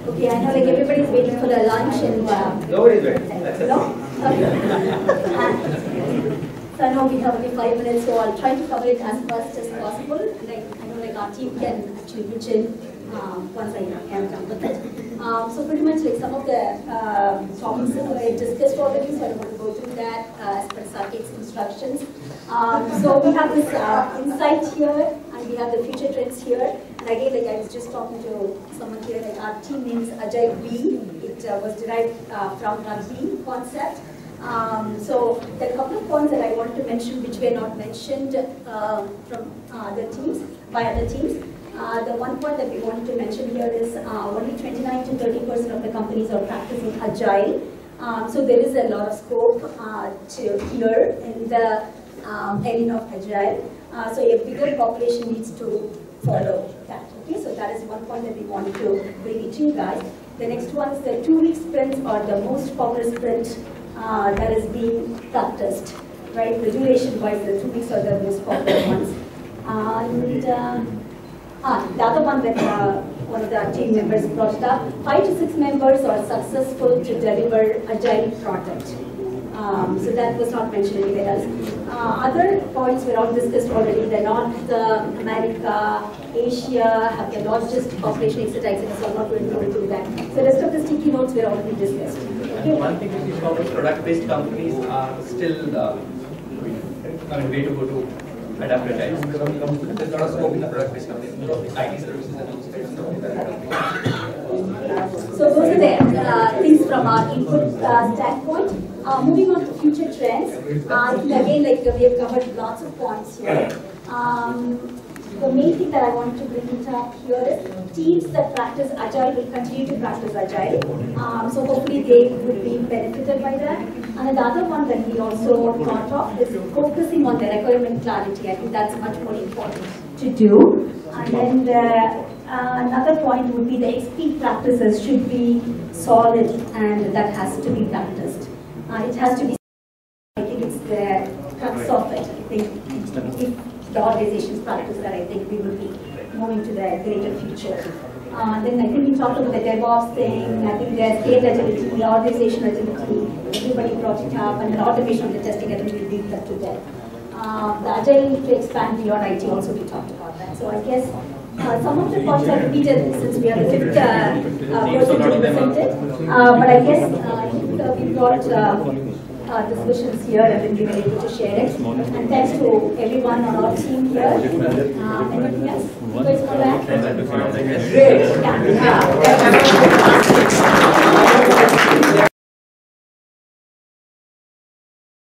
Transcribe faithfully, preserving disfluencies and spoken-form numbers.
Okay, I know like everybody's waiting for their lunch and... Uh, Nobody's waiting. That's it. No? Okay. So I know we have only five minutes, so I'll try to cover it as fast as possible. Like, I know like our team can actually pitch in um, once I am done with it. Um, so pretty much like some of the uh, topics that I discussed already, so I don't want to go through that uh, as per Saket's instructions. Um, so we have this uh, insight here, and we have the future trends here. And again, like I was just talking to someone here, like our team name is Agile B. It uh, was derived uh, from rugby concept. Um, so there are a couple of points that I wanted to mention which were not mentioned uh, from uh, other teams, by other teams. Uh, the one point that we wanted to mention here is uh, only twenty-nine to thirty percent of the companies are practicing Agile. Um, so there is a lot of scope uh, to here in the um, arena of Agile. Uh, so a bigger population needs to follow that. Okay, so that is one point that we wanted to bring it to you guys. The next one is the two-week sprints are the most popular sprint uh, that is being practiced. Right, the duration-wise, the two weeks are the most popular ones. Uh, and uh, ah, the other one that uh, one of the team members brought it up: five to six members are successful to deliver agile product. Um, so that was not mentioned anywhere else. Uh, other points were all discussed already. The North uh, America, Asia have the largest population, et cetera, et cetera. So I'm not going to go into that. So the rest of the sticky notes were already discussed. Okay. One thing which is common, product-based companies are still, uh, I mean, way to go to adapt agile. There's a lot of scope in the product-based companies, I T services and those kinds of. So those are the uh, things from our input uh, standpoint. Uh, moving on to future trends, uh, I think again, like uh, we have covered lots of points here. Um, the main thing that I want to bring it up here is teams that practice Agile will continue to practice Agile. Um, so hopefully they would be benefited by that. And the other one that we also thought of is focusing on the requirement clarity. I think that's much more important to do. And then the, uh, another point would be the X P practices should be solid, and that has to be practiced. Uh, it has to be, I think it's the crux of it. I think if the organizations practice that, I think we will be moving to the greater future. Uh, then I think we talked about the DevOps thing. I think the scale agility, the organization agility, everybody brought it up, and the automation of the testing, I think we leave that to them. Uh, the agile need to expand beyond I T also, we talked about that. So I guess uh, some of the points are repeated since we are the fifth uh, uh, person to present it. Uh, but I guess uh, I think uh, we've got uh, uh, discussions here, and then we were able to share it. And thanks to everyone on our team here. Uh, anything else? You guys want to add? Great. Yeah.